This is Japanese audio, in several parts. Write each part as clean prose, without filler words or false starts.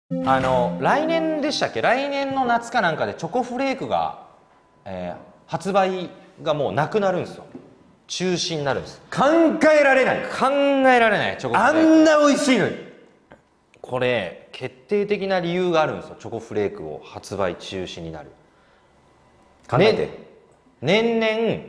来年でしたっけ、来年の夏かなんかでチョコフレークが、発売がもうなくなるんですよ。中止になるんです。 考えられない。 考えられない。チョコフレークあんな美味しいのに。 これ決定的な理由があるんですよ。チョコフレークを発売中止になる。 考えて、 年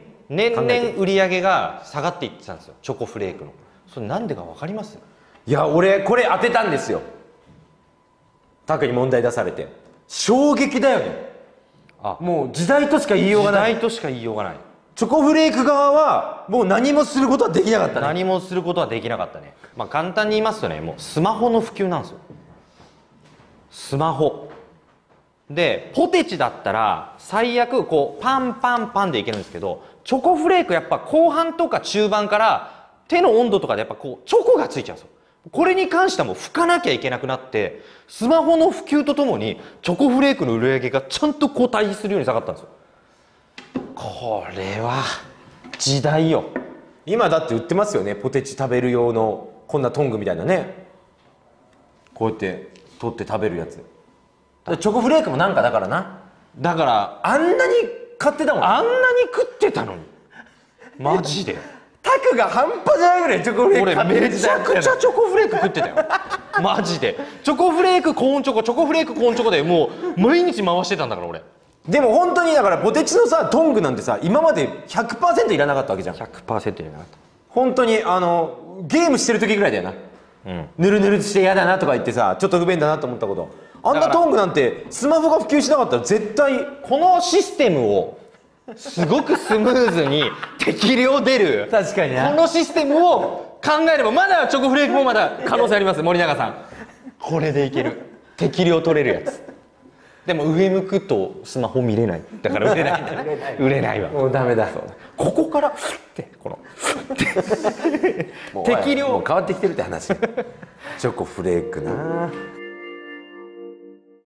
々売り上げが下がっていってたんですよ、チョコフレークの。それなんでか分かります？ いや俺これ当てたんですよ。タクに問題出されて衝撃だよね。もう時代としか言いようがない。 時代としか言いようがない。 チョコフレーク側はもう何もすることはできなかったね。 何もすることはできなかったね。まあ簡単に言いますとね、もうスマホの普及なんですよ。スマホでポテチだったら最悪こうパンパンパンでいけるんですけど、チョコフレークやっぱ後半とか中盤から手の温度とかでやっぱこうチョコがついちゃうんですよ。これに関してはもう拭かなきゃいけなくなって、スマホの普及とともにチョコフレークの売り上げがちゃんとこう対比するように下がったんですよ。これは時代よ。 今だって売ってますよね、ポテチ食べる用のこんなトングみたいなね、こうやって取って食べるやつ。チョコフレークもなんかだからな。 だからあんなに買ってたもん。 あんなに食ってたのにマジでタクが半端じゃないぐらいチョコフレーク買ってる俺めちゃくちゃチョコフレーク食ってたよマジで。チョコフレークコーンチョコ、チョコフレークコーンチョコでもう毎日回してたんだから俺。 でも本当にだからポテチのさトングなんてさ今まで 100% いらなかったわけじゃん。 100% いらなかった。 本当にゲームしてる時ぐらいだよな。ぬるぬるして嫌だなとか言ってさ、ちょっと不便だなと思ったこと。あんなトングなんてスマホが普及しなかったら絶対。 このシステムをすごくスムーズに適量出る確かにね、 このシステムを考えればまだチョコフレークもまだ可能性あります。森永さんこれでいける。適量取れるやつ。でも上向くとスマホ見れない。だから売れないんだよね売れないわ。 もうダメだ。 ここからフッてこの適量もう変わってきてるって話チョコフレークな。